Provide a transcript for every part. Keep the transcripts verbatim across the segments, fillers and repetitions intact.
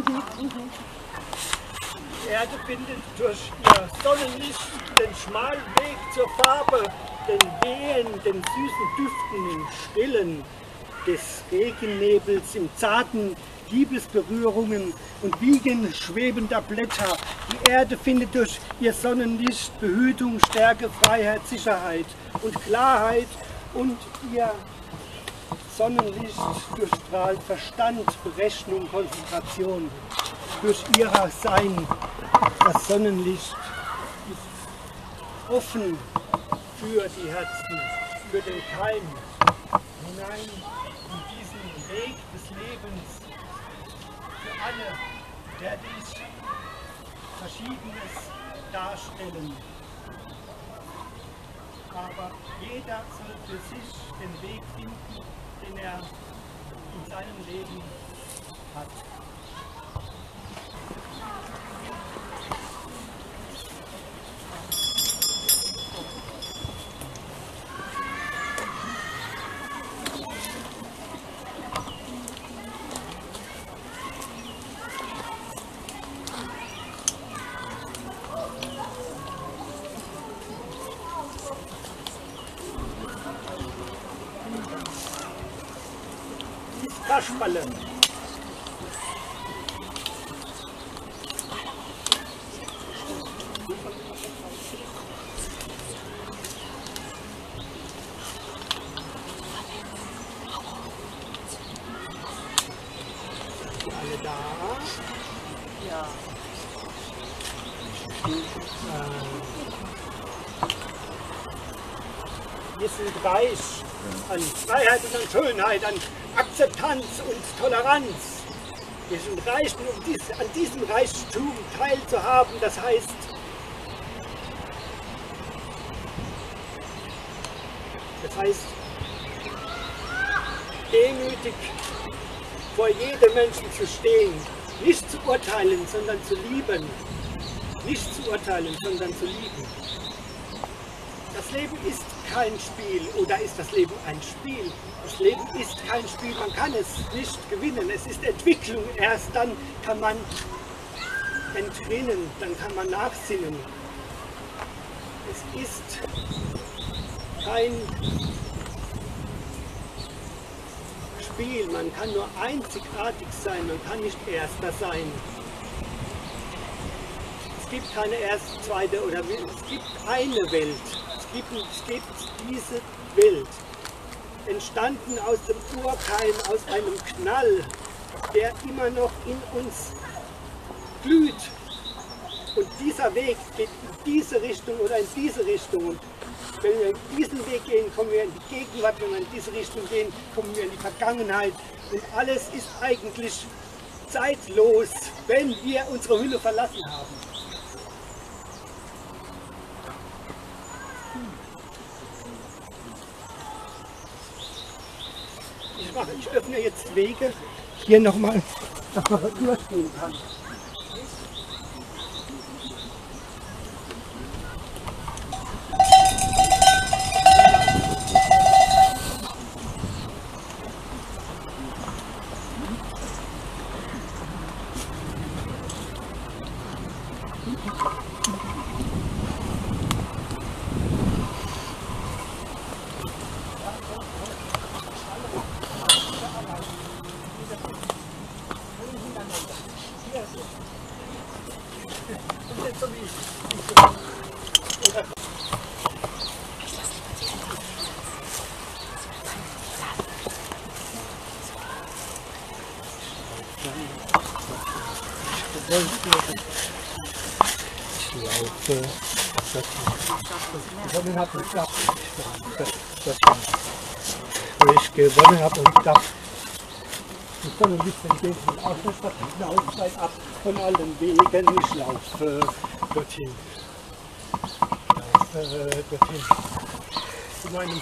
Die Erde findet durch ihr Sonnenlicht den schmalen Weg zur Farbe, den Wehen, den süßen Düften, im Stillen des Regennebels, im zarten Liebesberührungen und Wiegen schwebender Blätter. Die Erde findet durch ihr Sonnenlicht Behütung, Stärke, Freiheit, Sicherheit und Klarheit, und ihr Sonnenlicht durchstrahlt Verstand, Berechnung, Konzentration. Durch ihr Sein, das Sonnenlicht ist offen für die Herzen, für den Keim, hinein in diesen Weg des Lebens, für alle, der dies Verschiedenes darstellen. Aber jeder soll für sich den Weg finden, den er in seinem Leben hat. Kasperle. Alle da? Ja. Wir sind reich an Freiheit und an Schönheit, an Akzeptanz und Toleranz. Wir sind reich, um dies, an diesem Reichtum teilzuhaben. Das heißt, das heißt, demütig vor jedem Menschen zu stehen, nicht zu urteilen, sondern zu lieben. Nicht zu urteilen, sondern zu lieben. Das Leben ist kein Spiel, oder ist das Leben ein Spiel? Das Leben ist kein Spiel, man kann es nicht gewinnen, es ist Entwicklung. Erst dann kann man entrinnen, dann kann man nachsinnen. Es ist kein Spiel, man kann nur einzigartig sein, man kann nicht Erster sein. Es gibt keine erste, zweite oder es gibt eine Welt. Es gibt, es gibt diese Welt, entstanden aus dem Urkeim, aus einem Knall, der immer noch in uns glüht. Und dieser Weg geht in diese Richtung oder in diese Richtung. Und wenn wir in diesen Weg gehen, kommen wir in die Gegenwart. Wenn wir in diese Richtung gehen, kommen wir in die Vergangenheit. Und alles ist eigentlich zeitlos, wenn wir unsere Hülle verlassen haben. Ich, mache, ich öffne jetzt Wege, hier nochmal, dass man durchgehen kann. Ich laufe, das gewonnen habe und darf. Das war, wo ich gewonnen habe und darf. Ich soll ein bisschen gehen und auch das hinaus weit ab von allen Wegen. Ich laufe dorthin. Ich laufe dorthin. Zu meinem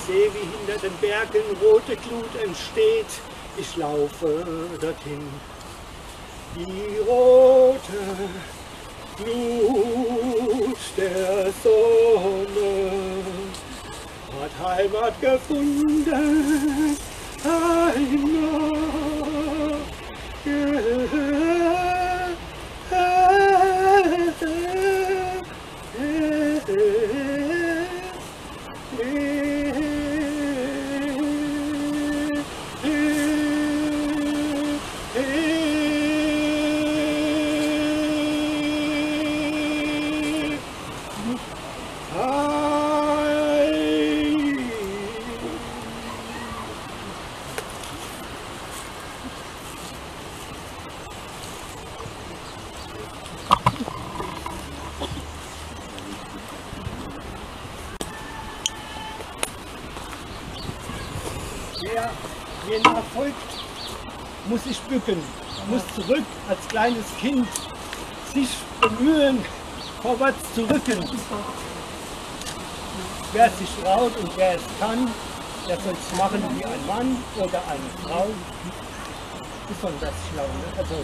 sehe, wie hinter den Bergen rote Glut entsteht. Ich laufe dorthin. Die rote Glut der Sonne hat Heimat gefunden. Heimat. Wer mir nachfolgt, muss sich bücken, muss zurück als kleines Kind sich bemühen, vorwärts zu rücken. Wer sich traut und wer es kann, der soll es machen wie ein Mann oder eine Frau. Besonders schlau, ne? Also,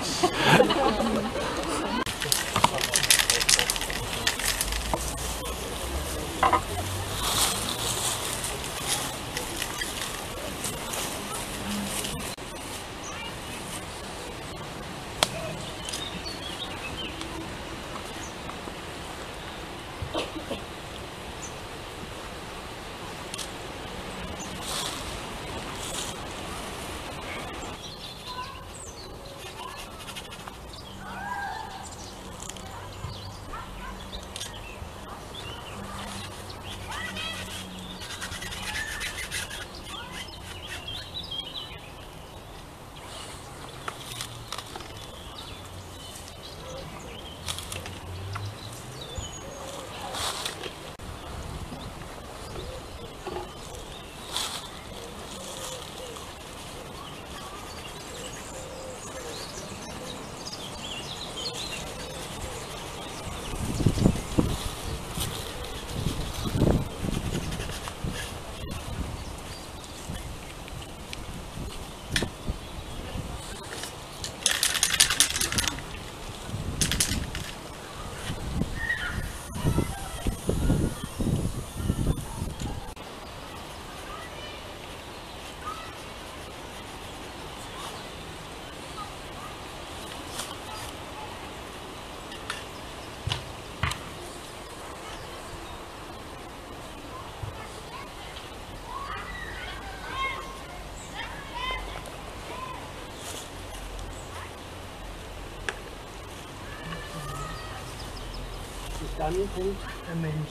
dann kommt der Mensch.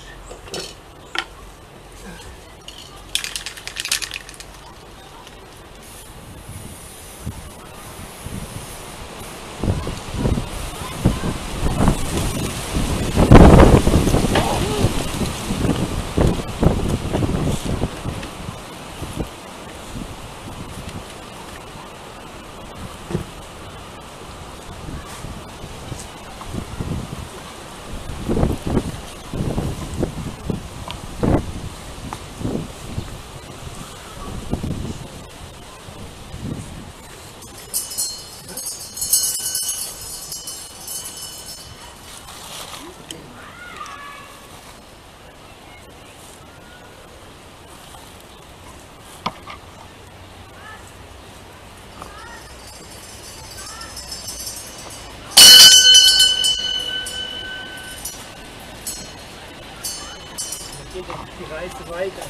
Geht die Reise weiter.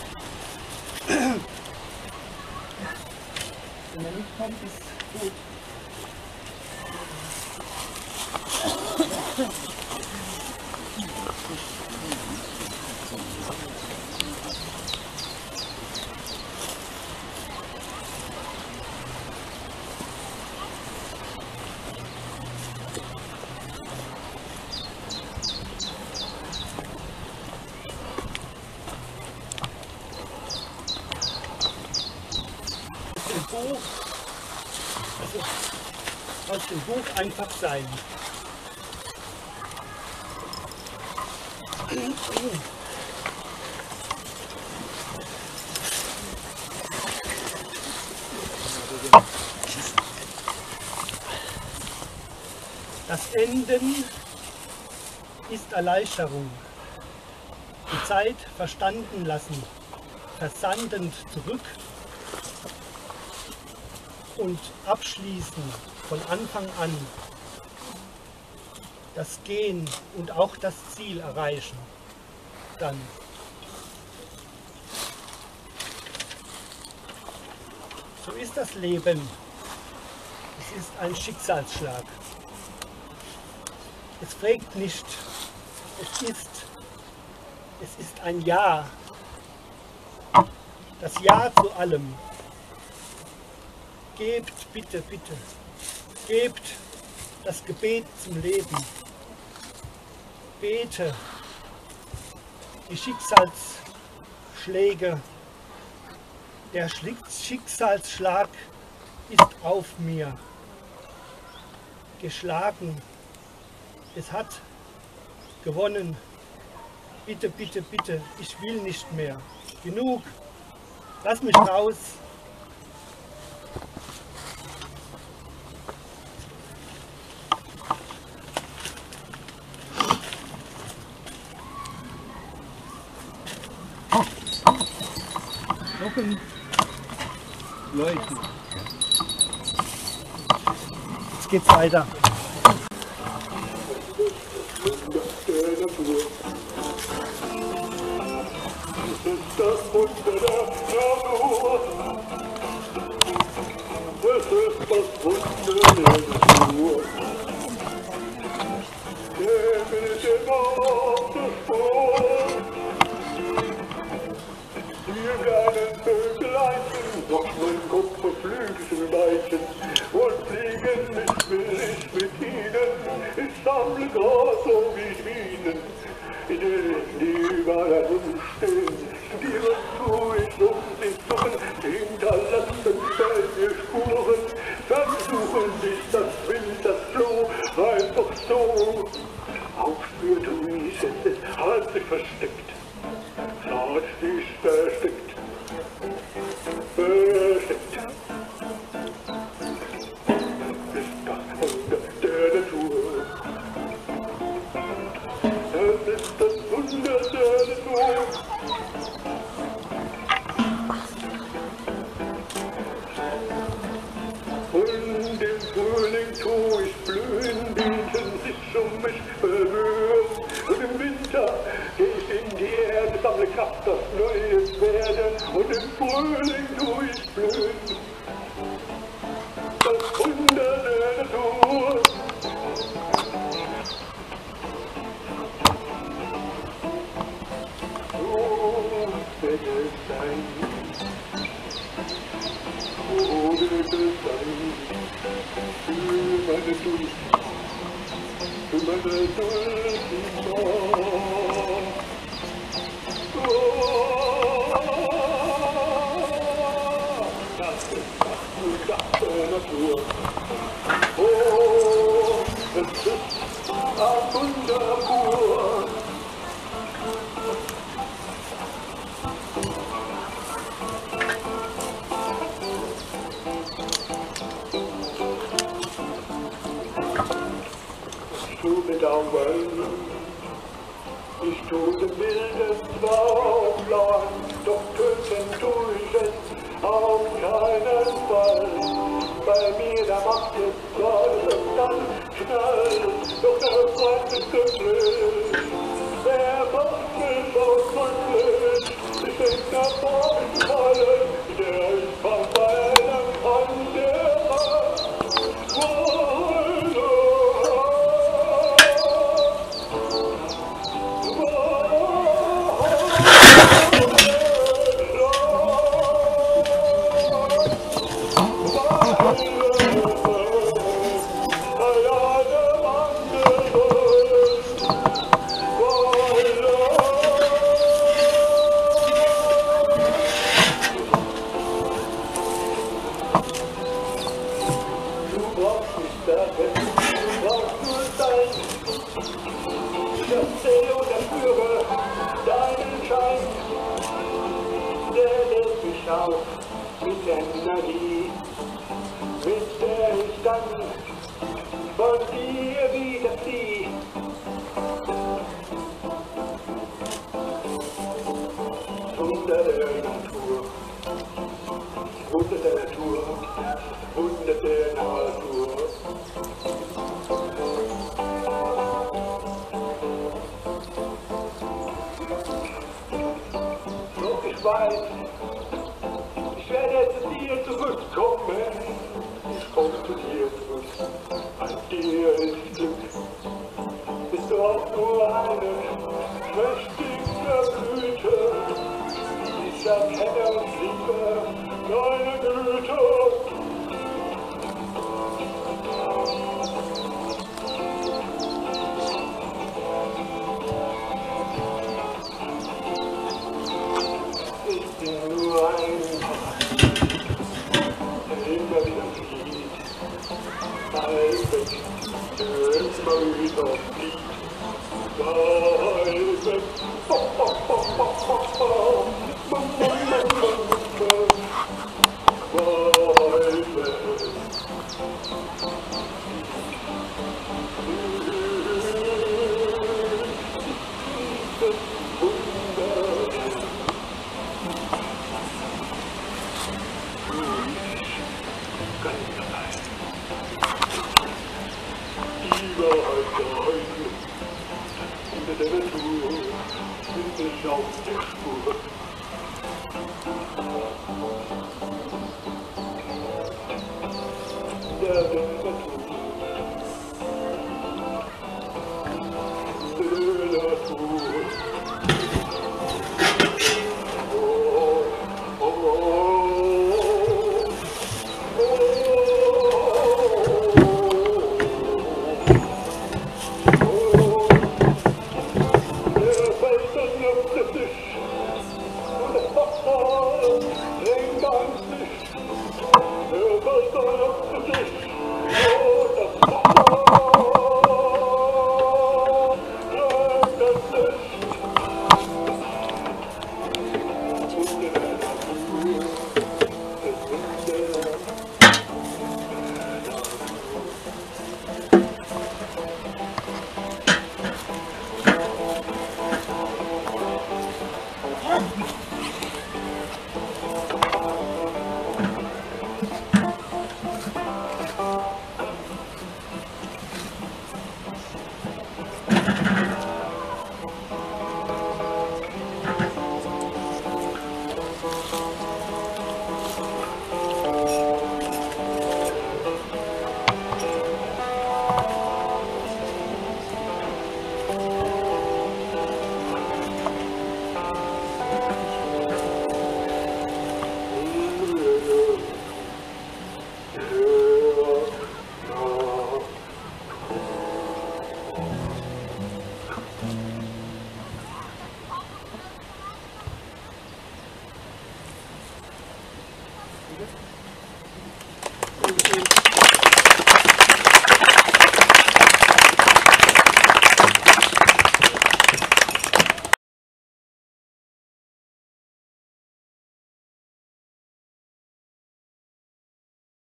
Wenn er nicht kommt, ist gut. Buch, also aus dem Buch einfach sein. Enden ist Erleichterung. Die Zeit verstanden lassen, versandend zurück und abschließen von Anfang an. Das Gehen und auch das Ziel erreichen. Dann. So ist das Leben. Es ist ein Schicksalsschlag. Es fragt nicht, es ist, es ist ein Ja. Das Ja zu allem. Gebt, bitte, bitte, gebt das Gebet zum Leben. Bete die Schicksalsschläge. Der Schicksalsschlag ist auf mir geschlagen. Es hat gewonnen. Bitte, bitte, bitte, ich will nicht mehr. Genug. Lass mich raus. Glocken leuchten. Jetzt geht's weiter. Das Wunder der Natur. Es ist das Wunder der Natur. Der will immer auf der Spur. Wir werden Vögelchen, noch mein Kopf und Flügel weichen und fliegen, ich will ich mit ihnen. Ich sammle Gras so wie Bienen, die überall rumstehen. Studieren tue ich um sich suchen, hinterlassen keine Spuren, versuchen sich das Wind, das Floh, einfach so. Aufspürt und Wiese, hat sich versteckt, hat sich versteckt, versteckt. Ist das Wunder der Natur. Es ist das Wunder der Natur. Und im Frühling tu ich blühen, bieten sich um mich berühren. Und im Winter geh ich in die Erde, sammle Kraft, das Neues werde. Und im Frühling tu ich blühen. Das Wunder der Natur. So wird es sein. So wird es sein. Für meine Dulce, für meine Dulce. Das ist das Wunder der Natur. Oh, es ist ein Wunder pur. Zu bedauern, ich tue dem wilden Traumland, doch töten tue ich es auf keinen Fall. Bei mir da macht es gerade und dann knallt, doch der Freund ist glücklich. Der macht mich auch glücklich, ich denk nach vorn fallen, der ist von einem anderen. Mit der Energie, mit der ich dann von dir wieder Wunder der Natur. Wunder der Natur, das Wunder der Natur. Doch ich weiß, ich werde zu dir zurückkommen. Ich komme zu dir zurück, an dir ist Glück. Bist du auch nur eine mächtige Blüte, ich erkenne und liebe deine Güte. Ich bin nur ein Mann, der immer wieder flieht, weit weg, der immer wieder flieht, weit weg. Die Wahrheit geheim, unter der Natur bin ich auf der Spur. Der Natur, der Natur. Oh, oh, oh, Bitte?